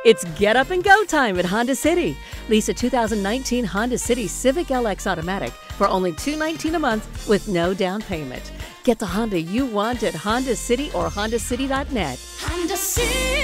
It's get up and go time at Honda City. Lease a 2019 Honda City Civic LX Automatic for only $219 a month with no down payment. Get the Honda you want at Honda City or HondaCity.net. Honda City.